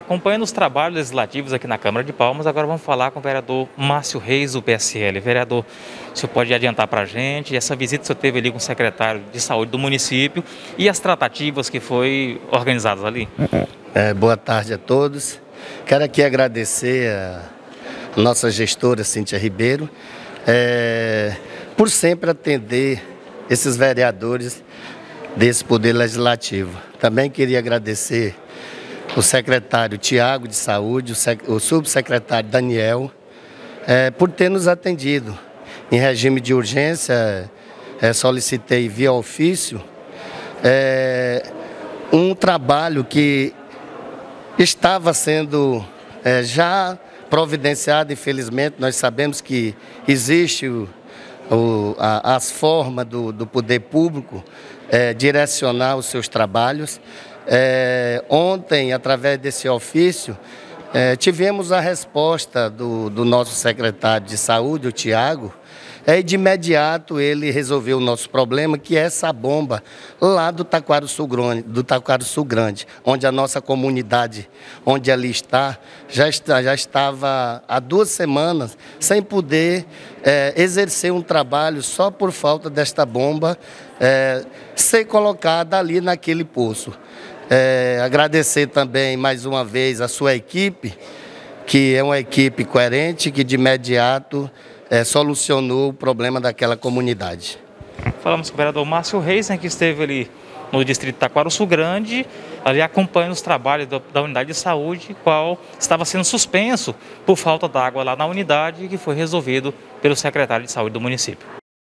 acompanhando os trabalhos legislativos aqui na Câmara de Palmas, agora vamos falar com o vereador Márcio Reis, do PSL. Vereador, o senhor pode adiantar para a gente essa visita que o senhor teve ali com o secretário de saúde do município e as tratativas que foi organizadas ali? Boa tarde a todos. Quero aqui agradecer a nossa gestora Cíntia Ribeiro por sempre atender esses vereadores desse Poder Legislativo. Também queria agradecer o secretário Tiago de Saúde, o subsecretário Daniel, por ter nos atendido. Em regime de urgência, solicitei via ofício um trabalho que estava sendo já providenciado. Infelizmente, nós sabemos que existe as formas do poder público direcionar os seus trabalhos. Ontem, através desse ofício, tivemos a resposta do nosso secretário de saúde, o Tiago, e de imediato ele resolveu o nosso problema, que é essa bomba lá do Taquaro Sul Grande, onde a nossa comunidade, onde ali já estava há 2 semanas sem poder exercer um trabalho só por falta desta bomba ser colocada ali naquele poço. Agradecer também mais uma vez a sua equipe, que é uma equipe coerente, que de imediato solucionou o problema daquela comunidade. Falamos com o vereador Márcio Reis, que esteve ali no distrito de Taquaro Sul Grande, ali acompanhando os trabalhos da unidade de saúde, qual estava sendo suspenso por falta d'água lá na unidade, que foi resolvido pelo secretário de saúde do município.